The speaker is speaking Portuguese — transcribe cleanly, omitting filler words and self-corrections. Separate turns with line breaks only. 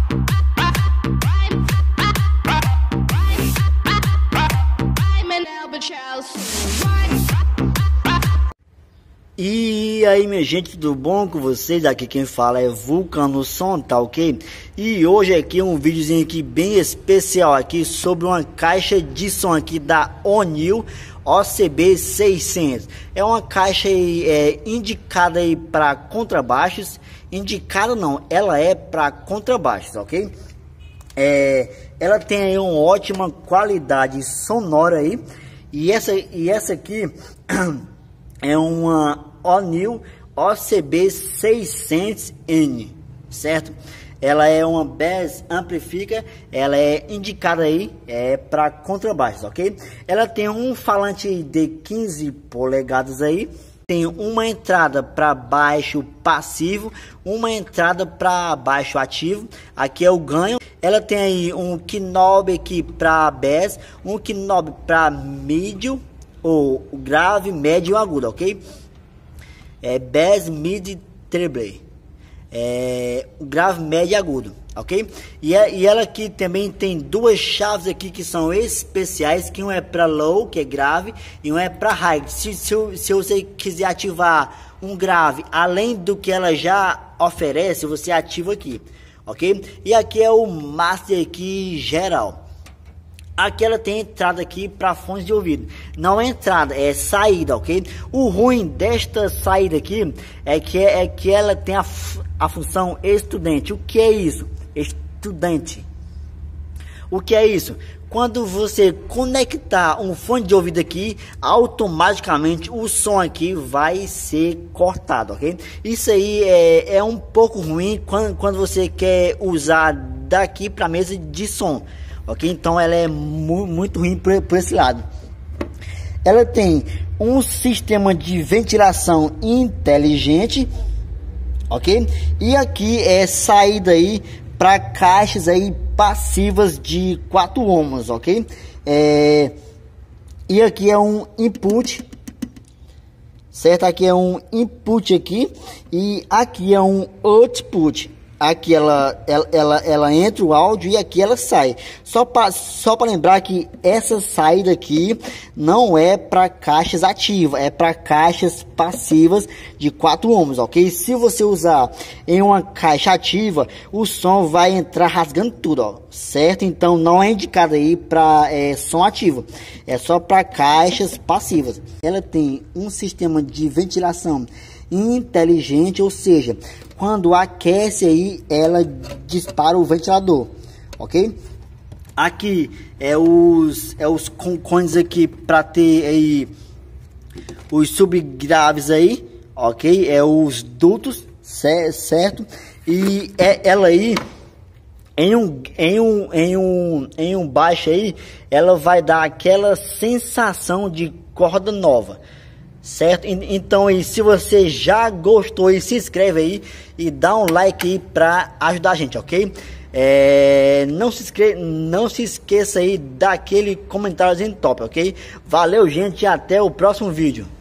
E aí, minha gente, tudo bom com vocês? Aqui quem fala é Vulcano Som, tá ok? E hoje aqui um videozinho aqui bem especial aqui sobre uma caixa de som aqui da O'Neill OCB 600. É uma caixa aí, indicada aí para contrabaixos. Indicada não, ela é para contrabaixos, ok? Ela tem aí uma ótima qualidade sonora aí. E essa aqui é uma O'Neill OCB 600N, certo? Ela é uma bass amplifica, ela é indicada aí para contrabaixo, ok? Ela tem um falante de 15 polegadas aí, tem uma entrada para baixo passivo, uma entrada para baixo ativo, aqui é o ganho. Ela tem aí um knob aqui para bass, um knob para médio ou grave, médio e agudo, ok? Bass, mid, treble, grave, médio e agudo, ok? E ela aqui também tem duas chaves aqui que são especiais, que um é para low, que é grave, e um é para high. Se você quiser ativar um grave além do que ela já oferece, você ativa aqui, ok? E aqui é o master aqui geral. Aqui ela tem entrada aqui para fones de ouvido. Não é entrada, é saída, ok? O ruim desta saída aqui é que ela tem a função estudante. O que é isso? Estudante. O que é isso? Quando você conectar um fone de ouvido aqui, automaticamente o som aqui vai ser cortado, ok? Isso aí é um pouco ruim quando você quer usar daqui para mesa de som. Ok, então ela é muito ruim por esse lado. Ela tem um sistema de ventilação inteligente, ok? E aqui é saída aí para caixas aí passivas de 4 ohms, ok? E aqui é um input, certo? Aqui é um input aqui e aqui é um output. Aqui ela entra o áudio e aqui ela sai. Só para lembrar que essa saída aqui não é para caixas ativas, é para caixas passivas de 4 ohms, ok? Se você usar em uma caixa ativa, o som vai entrar rasgando tudo, ó, certo? Então não é indicado aí para som ativo, é só para caixas passivas. Ela tem um sistema de ventilação inteligente, ou seja, quando aquece aí ela dispara o ventilador, ok? Aqui é os cones aqui para ter aí os subgraves aí, ok? Os dutos, certo? E ela aí em um baixo aí, ela vai dar aquela sensação de corda nova, certo? Então aí, se você já gostou, aí, se inscreve aí e dá um like aí para ajudar a gente, ok? Não se esqueça aí daquele comentáriozinho top, ok? Valeu, gente, e até o próximo vídeo.